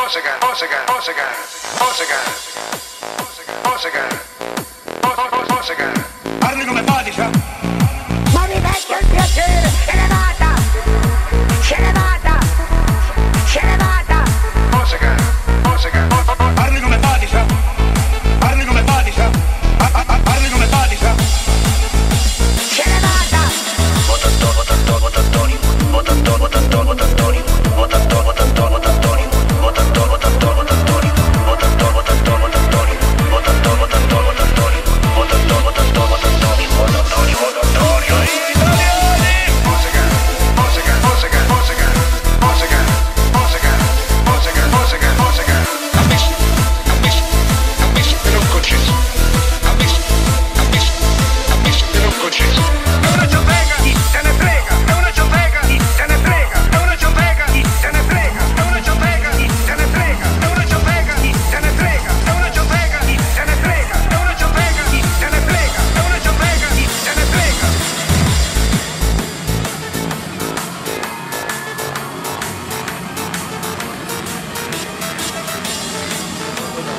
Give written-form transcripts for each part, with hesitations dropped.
Parli come Faticia? Ma mi vecchio il piacere, elevata, elevata, elevata. Parli come Faticia? Parli come Faticia? Parli come Faticia? Elevata.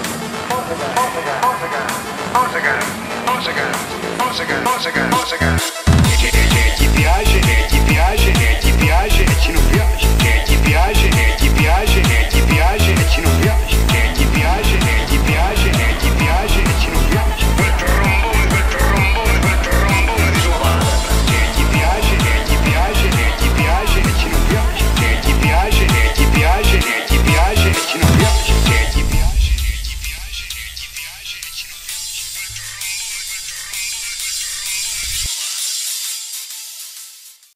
Musica.